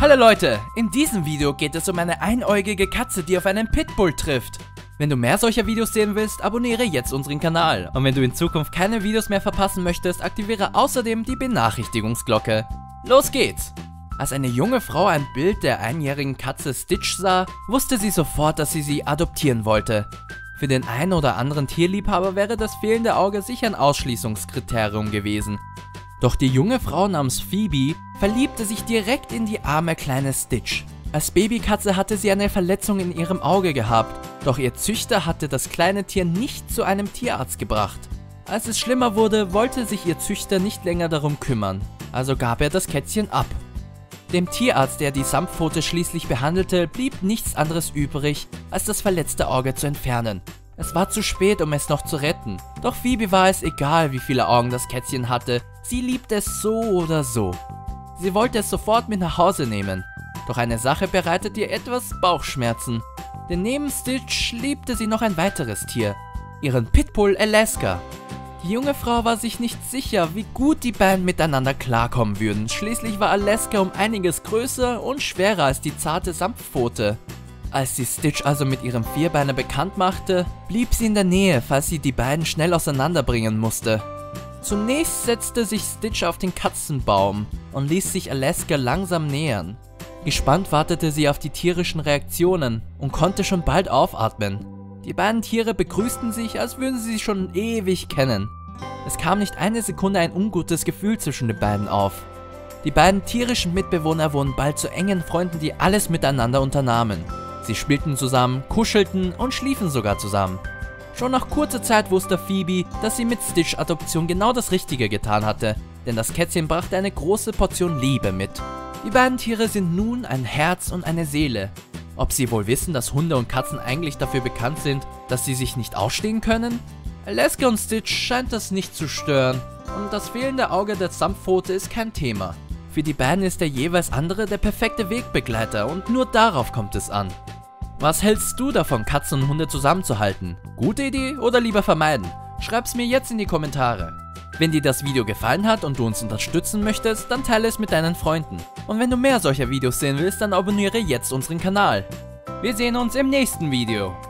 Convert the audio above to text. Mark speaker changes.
Speaker 1: Hallo Leute, in diesem Video geht es um eine einäugige Katze, die auf einen Pitbull trifft. Wenn du mehr solcher Videos sehen willst, abonniere jetzt unseren Kanal. Und wenn du in Zukunft keine Videos mehr verpassen möchtest, aktiviere außerdem die Benachrichtigungsglocke. Los geht's! Als eine junge Frau ein Bild der einjährigen Katze Stitch sah, wusste sie sofort, dass sie adoptieren wollte. Für den einen oder anderen Tierliebhaber wäre das fehlende Auge sicher ein Ausschließungskriterium gewesen. Doch die junge Frau namens Phoebe verliebte sich direkt in die arme kleine Stitch. Als Babykatze hatte sie eine Verletzung in ihrem Auge gehabt, doch ihr Züchter hatte das kleine Tier nicht zu einem Tierarzt gebracht. Als es schlimmer wurde, wollte sich ihr Züchter nicht länger darum kümmern, also gab er das Kätzchen ab. Dem Tierarzt, der die Samtpfote schließlich behandelte, blieb nichts anderes übrig, als das verletzte Auge zu entfernen. Es war zu spät, um es noch zu retten, doch Phoebe war es egal, wie viele Augen das Kätzchen hatte, sie liebte es so oder so. Sie wollte es sofort mit nach Hause nehmen, doch eine Sache bereitete ihr etwas Bauchschmerzen, denn neben Stitch liebte sie noch ein weiteres Tier, ihren Pitbull Alaska. Die junge Frau war sich nicht sicher, wie gut die beiden miteinander klarkommen würden, schließlich war Alaska um einiges größer und schwerer als die zarte Samtpfote. Als sie Stitch also mit ihrem Vierbeiner bekannt machte, blieb sie in der Nähe, falls sie die beiden schnell auseinanderbringen musste. Zunächst setzte sich Stitch auf den Katzenbaum und ließ sich Alaska langsam nähern. Gespannt wartete sie auf die tierischen Reaktionen und konnte schon bald aufatmen. Die beiden Tiere begrüßten sich, als würden sie sich schon ewig kennen. Es kam nicht eine Sekunde ein ungutes Gefühl zwischen den beiden auf. Die beiden tierischen Mitbewohner wurden bald zu engen Freunden, die alles miteinander unternahmen. Sie spielten zusammen, kuschelten und schliefen sogar zusammen. Schon nach kurzer Zeit wusste Phoebe, dass sie mit Stitch-Adoption genau das Richtige getan hatte, denn das Kätzchen brachte eine große Portion Liebe mit. Die beiden Tiere sind nun ein Herz und eine Seele. Ob sie wohl wissen, dass Hunde und Katzen eigentlich dafür bekannt sind, dass sie sich nicht ausstehen können? Alaska und Stitch scheint das nicht zu stören und das fehlende Auge der Samtpfote ist kein Thema. Für die beiden ist der jeweils andere der perfekte Wegbegleiter und nur darauf kommt es an. Was hältst du davon, Katzen und Hunde zusammenzuhalten? Gute Idee oder lieber vermeiden? Schreib's mir jetzt in die Kommentare. Wenn dir das Video gefallen hat und du uns unterstützen möchtest, dann teile es mit deinen Freunden. Und wenn du mehr solcher Videos sehen willst, dann abonniere jetzt unseren Kanal. Wir sehen uns im nächsten Video.